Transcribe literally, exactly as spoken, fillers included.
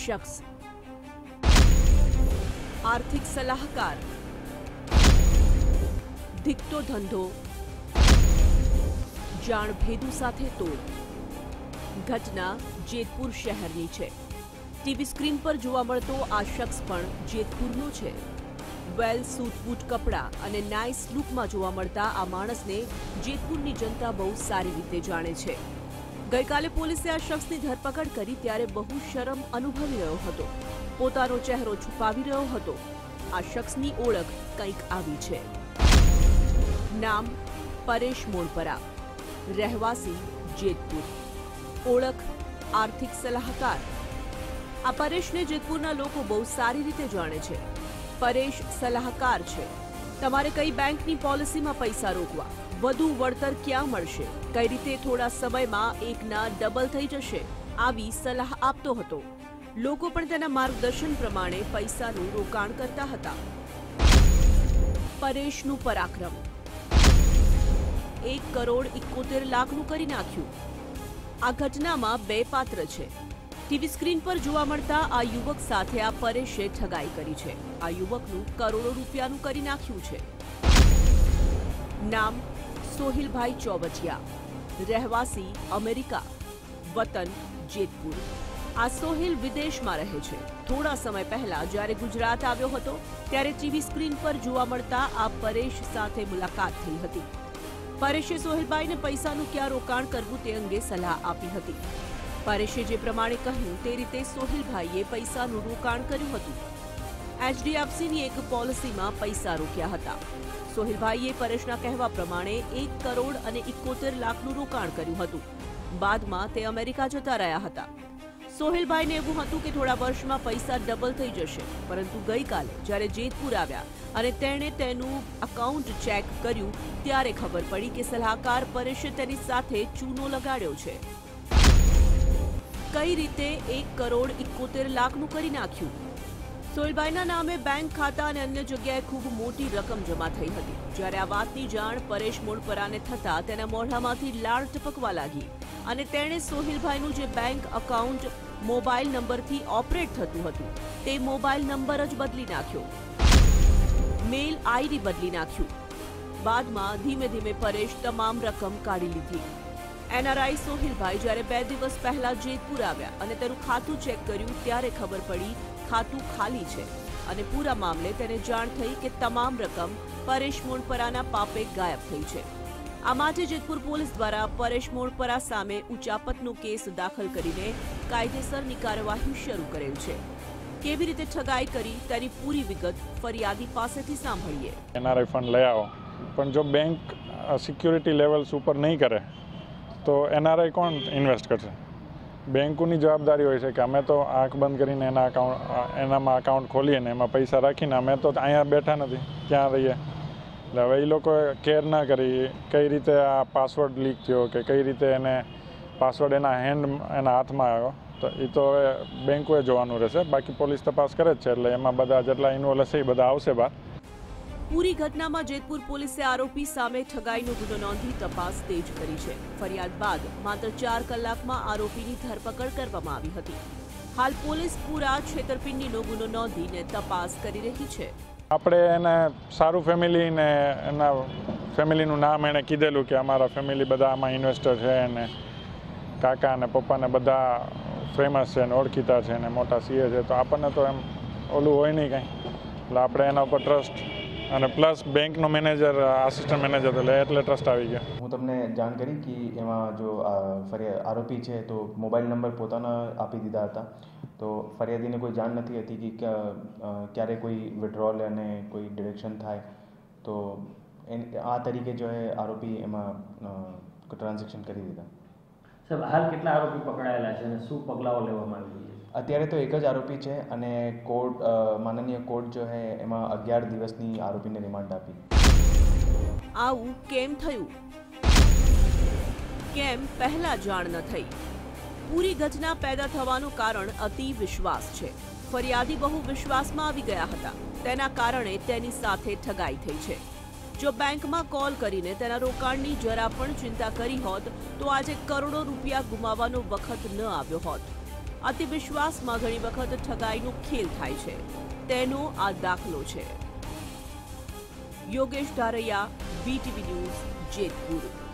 શખ્સ આર્થિક સલાહકાર, ધીકતો ધંધો, જાણ ભેદુ સાથે તોડ। ઘટના જેતપુર શહેરની છે। ટીવી સ્ક્રીન પર જોવા મળતો આ શખ્સ પણ જેતપુરનો છે। વેલ સૂટ બૂટ કપડાં અને નાઇસ લુકમાં જોવા મળતા આ માણસને જેતપુરની જનતા બહુ સારી રીતે જાણે છે। ગઈકાલે પોલીસે આ શખ્સની ધરપકડ કરી ત્યારે બહુ શરમ અનુભવી રહ્યો હતો, પોતાનો ચહેરો છુપાવી રહ્યો હતો। આ શખ્સની ઓળખ કંઈક આવી છે। નામ પરેશ મોણપરા, રહેવાસી જેતપુર, ઓળખ આર્થિક સલાહકાર। આ પરેશને જેતપુરના લોકો બહુ સારી રીતે જાણે છે। પરેશ સલાહકાર છે। તમારે કઈ બેંકની પોલિસીમાં પૈસા રોકવા, વધુ વળતર ક્યાં મળશે, કઈ રીતે થોડા સમયમાં એકના ડબલ થઈ જશે, આવી સલાહ આપતો હતો। લોકો પણ તેના માર્ગદર્શન પ્રમાણે પૈસાનું રોકાણ કરતા હતા। પરેશનું પરાક્રમ, એક કરોડ ઇકોતેર લાખનું કરી નાખ્યું। આ ઘટનામાં બે પાત્ર છે। ટીવી સ્ક્રીન પર જોવા મળતા આ યુવક સાથે આ પરેશે ઠગાઈ કરી છે। આ યુવકનું કરોડો રૂપિયાનું કરી નાખ્યું છે। નામ સોહિલભાઈ ચોવટિયા, રહેવાસી અમેરિકા, વતન જેતપુર। આ સોહિલ વિદેશમાં રહે છે। થોડા સમય પહેલા જ્યારે ગુજરાત આવ્યો હતો ત્યારે ટીવી સ્ક્રીન પર જોવા મળતા આ પરેશ સાથે મુલાકાત થઈ હતી। પરેશે સોહિલભાઈને પૈસાનું ક્યાં રોકાણ કરવું તે અંગે સલાહ આપી હતી। પરેશે જે પ્રમાણે કહ્યું તે રીતે સોહિલભાઈએ પૈસાનું રોકાણ કર્યું હતું। એચડીએફસીની એક પોલિસીમાં પૈસા રોક્યા હતા। સોહિલભાઈએ પરેશના કહેવા પ્રમાણે એક કરોડ અને ઇકોતેર લાખનું રોકાણ કર્યું હતું। બાદમાં તે અમેરિકા જતા રહ્યા હતા। સોહિલભાઈને એવું હતું કે થોડા વર્ષમાં પૈસા ડબલ થઈ જશે, પરંતુ ગઈકાલે જ્યારે જેતપુર આવ્યા અને તેણે તેનું અકાઉન્ટ ચેક કર્યું ત્યારે ખબર પડી કે સલાહકાર પરેશે તેની સાથે ચૂનો લગાડ્યો છે। કઈ રીતે એક કરોડ ઇકોતેર લાખનું કરી નાખ્યું? સોહિલભાઈના નામે બેંક ખાતા અને અન્ય જગ્યાએ ખૂબ મોટી રકમ જમા થઈ હતી। જ્યારે આ વાતની જાણ પરેશ મોણપરાને થતા તેના મોઢામાંથી લાળ ટપકવા લાગી અને તેણે સોહિલભાઈનું જે બેંક અકાઉન્ટ મોબાઈલ નંબરથી ઓપરેટ થતું હતું તે મોબાઈલ નંબર જ બદલી નાખ્યો, મેલ આઈડી બદલી નાખ્યું। બાદમાં ધીમે ધીમે પરેશ તમામ રકમ કાઢી લીધી। એનઆરઆઈ સોહિલભાઈ જ્યારે બે દિવસ પહેલા જેતપુર આવ્યા અને તેનું ખાતું ચેક કર્યું ત્યારે ખબર પડી ખાતું ખાલી છે અને પૂરા મામલે તેને જાણ થઈ કે તમામ રકમ પરેશ મોણપરાના પાપે ગાયબ થઈ છે। આ માટે જેતપુર પોલીસ દ્વારા પરેશ મોણપરા સામે ઉચાપતનો કેસ દાખલ કરીને કાયદેસરની કાર્યવાહી શરૂ કરેલ છે। કેવી રીતે ઠગાઈ કરી તેની પૂરી વિગત ફરિયાદી પાસેથી સાંભળીએ। એનઆરઆઈ ફંડ લઈ આવો, પણ જો બેંક સિક્યુરિટી લેવલ્સ ઉપર નહીં કરે તો એનઆરઆઈ કોણ ઇન્વેસ્ટ કરશે? બેંકોની જવાબદારી હોય છે કે અમે તો આંખ બંધ કરીને એના અકાઉન્ટ એનામાં અકાઉન્ટ ખોલીએ ને એમાં પૈસા રાખીને અમે તો અહીંયા બેઠા નથી, ક્યાં રહીએ। એટલે હવે એ લોકોએ કેર ના કરી કઈ રીતે આ પાસવર્ડ લીક થયો કે કઈ રીતે એને પાસવર્ડ એના હેન્ડ એના હાથમાં આવ્યો તો એ તો હવે બેંકોએ જોવાનું રહેશે। બાકી પોલીસ તપાસ કરે જ છે, એટલે એમાં બધા જેટલા ઇન્વોલ્વ હશે એ બધા આવશે બહાર। પૂરી ઘટનામાં જેતપુર પોલીસે આરોપી સામે ઠગાઈનો ગુનો નોંધી તપાસ તેજ કરી છે। ફરિયાદ બાદ માત્ર ચાર કલાકમાં આરોપીની ધરપકડ કરવામાં આવી હતી। હાલ પોલીસ પૂરા છેતરપિંડીનો ગુનો નોંધીને તપાસ કરી રહી છે। આપણે એને સારું ફેમિલી ને એના ફેમિલીનું નામ એણે કીધેલું કે અમારા ફેમિલી બધા આમાં ઇન્વેસ્ટર છે અને કાકા અને પપ્પાને બધા ફેમસ છે ને ઓળખીતા છે ને મોટા સીએ છે, તો આપણને તો એમ ઓલું હોય નહીં કંઈ, એટલે આપણે એના ઉપર ટ્રસ્ટ અને પ્લસ બેંકનો મેનેજર આસિસ્ટન્ટ મેનેજર એટલે એટલે ટ્રસ્ટ આવી ગયો। હું તમને જાણ કરી કે એમાં જો ફરિયાદ આરોપી છે તો મોબાઈલ નંબર પોતાના આપી દીધા હતા। તો ફરિયાદીને કોઈ જાણ નથી હતી કે ક્યારે કોઈ વિડ્રોલ અને કોઈ ડિરેક્શન થાય, તો આ તરીકે જો એ આરોપી એમાં ટ્રાન્ઝેક્શન કરી દીધા। સાહેબ, હાલ કેટલા આરોપી પકડાયેલા છે અને શું પગલાઓ લેવામાં આવી છે? અત્યારે તો એક જ આરોપી છે અને કોર્ટ માનનીય કોર્ટ જો હે એમાં અગિયાર દિવસની આરોપીને રિમાન્ડ આપી। આવું કેમ થયું? કેમ પહેલા જાણ ન થઈ? પૂરી ઘટના પેદા થવાનું કારણ અતિ વિશ્વાસ છે। ફરિયાદી બહુ વિશ્વાસમાં આવી ગયા હતા, તેના કારણે તેની સાથે ઠગાઈ થઈ છે। જો બેંકમાં કોલ કરીને તેના રોકાણની જરા પણ ચિંતા કરી હોત તો આજે કરોડો રૂપિયા ગુમાવવાનો વખત ન આવ્યો હોત। અતિ વિશ્વાસમાં ઘણી વખત ઠગાઈનો ખેલ થાય છે, તેનો આ દાખલો છે. Yogesh Dharaiya, VTV news, Jetpur.